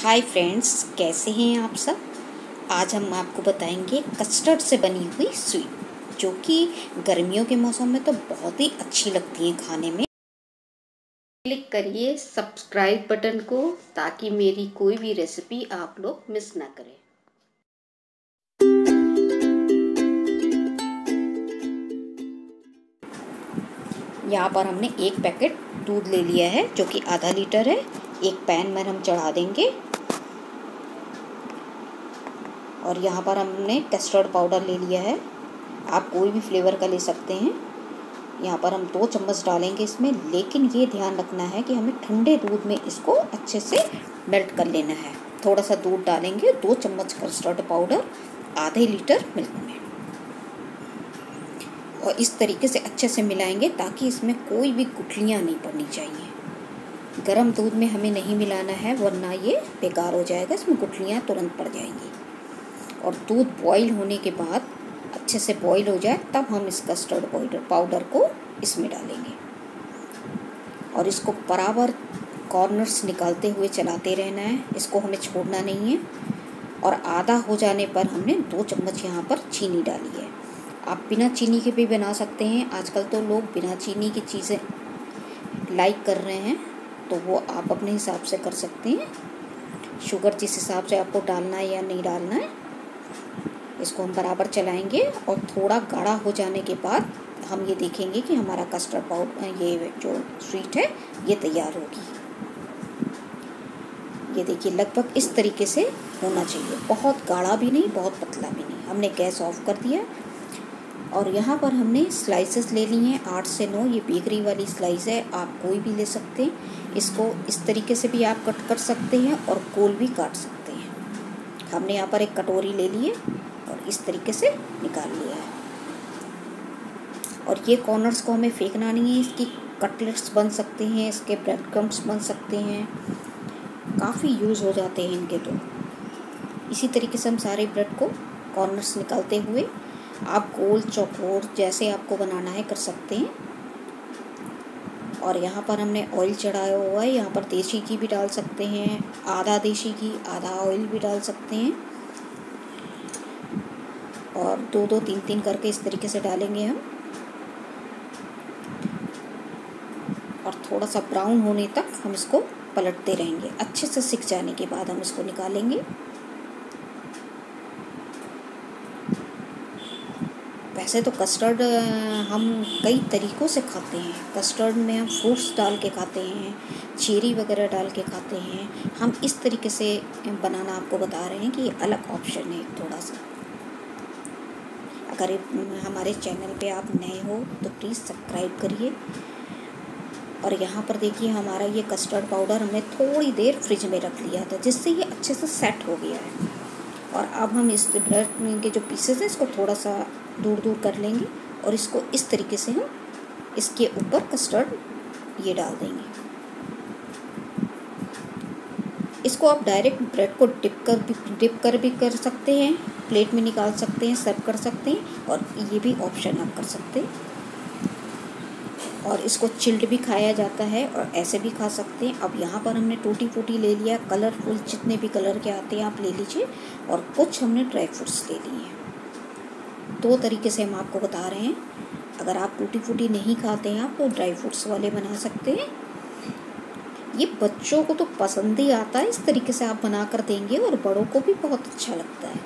Hi friends, कैसे हैं आप सब। आज हम आपको बताएंगे कस्टर्ड से बनी हुई स्वीट, जो कि गर्मियों के मौसम में तो बहुत ही अच्छी लगती है खाने में। क्लिक करिए सब्सक्राइब बटन को ताकि मेरी कोई भी रेसिपी आप लोग मिस ना करें। यहाँ पर हमने एक पैकेट दूध ले लिया है जो कि आधा लीटर है। एक पैन में हम चढ़ा देंगे और यहाँ पर हमने कस्टर्ड पाउडर ले लिया है। आप कोई भी फ्लेवर का ले सकते हैं। यहाँ पर हम 2 चम्मच डालेंगे इसमें, लेकिन ये ध्यान रखना है कि हमें ठंडे दूध में इसको अच्छे से मेल्ट कर लेना है। थोड़ा सा दूध डालेंगे, 2 चम्मच कस्टर्ड पाउडर आधे लीटर मिल्क में, और इस तरीके से अच्छे से मिलाएंगे ताकि इसमें कोई भी गुठलियाँ नहीं पड़नी चाहिए। गर्म दूध में हमें नहीं मिलाना है, वरना ये बेकार हो जाएगा, इसमें गुठलियाँ तुरंत पड़ जाएंगी। और दूध बॉईल होने के बाद अच्छे से बॉईल हो जाए तब हम इस कस्टर्ड पाउडर को इसमें डालेंगे और इसको बराबर कॉर्नर्स निकालते हुए चलाते रहना है। इसको हमें छोड़ना नहीं है। और आधा हो जाने पर हमने 2 चम्मच यहाँ पर चीनी डाली है। आप बिना चीनी के भी बना सकते हैं। आजकल तो लोग बिना चीनी की चीज़ें लाइक कर रहे हैं, तो वो आप अपने हिसाब से कर सकते हैं। शुगर जिस हिसाब से आपको डालना है या नहीं डालना है। इसको हम बराबर चलाएंगे और थोड़ा गाढ़ा हो जाने के बाद हम ये देखेंगे कि हमारा कस्टर्ड पाउडर, ये जो स्वीट है, ये तैयार होगी। ये देखिए, लगभग इस तरीके से होना चाहिए। बहुत गाढ़ा भी नहीं, बहुत पतला भी नहीं। हमने गैस ऑफ कर दिया और यहाँ पर हमने स्लाइसेस ले ली हैं 8 से 9। ये बेकरी वाली स्लाइस है, आप कोई भी ले सकते हैं। इसको इस तरीके से भी आप कट कर सकते हैं और गोल भी काट सकते हैं। हमने यहाँ पर एक कटोरी ले ली है और इस तरीके से निकाल लिया है। और ये कॉर्नर्स को हमें फेंकना नहीं है। इसकी कटलेट्स बन सकते हैं, इसके ब्रेड क्रम्स बन सकते हैं, काफ़ी यूज़ हो जाते हैं इनके। तो इसी तरीके से हम सारे ब्रेड को कॉर्नर्स निकालते हुए आप गोल चौकोर जैसे आपको बनाना है कर सकते हैं। और यहाँ पर हमने ऑयल चढ़ाया हुआ है। यहाँ पर देसी घी भी डाल सकते हैं, आधा देसी घी आधा ऑयल भी डाल सकते हैं। और 2-2 3-3 करके इस तरीके से डालेंगे हम। और थोड़ा सा ब्राउन होने तक हम इसको पलटते रहेंगे। अच्छे से सिक जाने के बाद हम इसको निकालेंगे। वैसे तो कस्टर्ड हम कई तरीक़ों से खाते हैं। कस्टर्ड में हम फ्रूट्स डाल के खाते हैं, चेरी वगैरह डाल के खाते हैं। हम इस तरीके से बनाना आपको बता रहे हैं कि ये अलग ऑप्शन है थोड़ा सा। अगर हमारे चैनल पे आप नए हो तो प्लीज़ सब्सक्राइब करिए। और यहाँ पर देखिए, हमारा ये कस्टर्ड पाउडर हमने थोड़ी देर फ्रिज में रख लिया था, जिससे ये अच्छे से सेट हो गया है। और अब हम इस ब्रेड के जो पीसेस हैं इसको थोड़ा सा दूर दूर कर लेंगे और इसको इस तरीके से हम इसके ऊपर कस्टर्ड ये डाल देंगे। इसको आप डायरेक्ट ब्रेड को डिप कर भी कर सकते हैं, प्लेट में निकाल सकते हैं, सर्व कर सकते हैं, और ये भी ऑप्शन आप कर सकते हैं। और इसको चिल्ड भी खाया जाता है और ऐसे भी खा सकते हैं। अब यहाँ पर हमने टूटी फूटी ले लिया, कलरफुल जितने भी कलर के आते हैं आप ले लीजिए। और कुछ हमने ड्राई फ्रूट्स ले लिए हैं। 2 तरीके से हम आपको बता रहे हैं। अगर आप टूटी फूटी नहीं खाते हैं आप तो ड्राई फ्रूट्स वाले बना सकते हैं। ये बच्चों को तो पसंद ही आता है। इस तरीके से आप बना कर देंगे और बड़ों को भी बहुत अच्छा लगता है।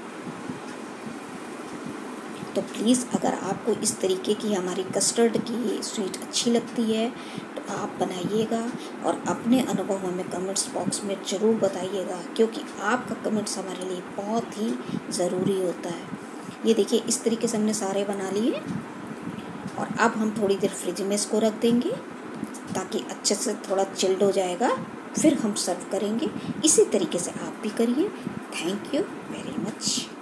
तो प्लीज़, अगर आपको इस तरीके की हमारी कस्टर्ड की स्वीट अच्छी लगती है तो आप बनाइएगा और अपने अनुभव हमें कमेंट्स बॉक्स में ज़रूर बताइएगा, क्योंकि आपका कमेंट्स हमारे लिए बहुत ही ज़रूरी होता है। ये देखिए, इस तरीके से हमने सारे बना लिए और अब हम थोड़ी देर फ्रिज में इसको रख देंगे ताकि अच्छे से थोड़ा चिल्ड हो जाएगा, फिर हम सर्व करेंगे। इसी तरीके से आप भी करिए। Thank you very much.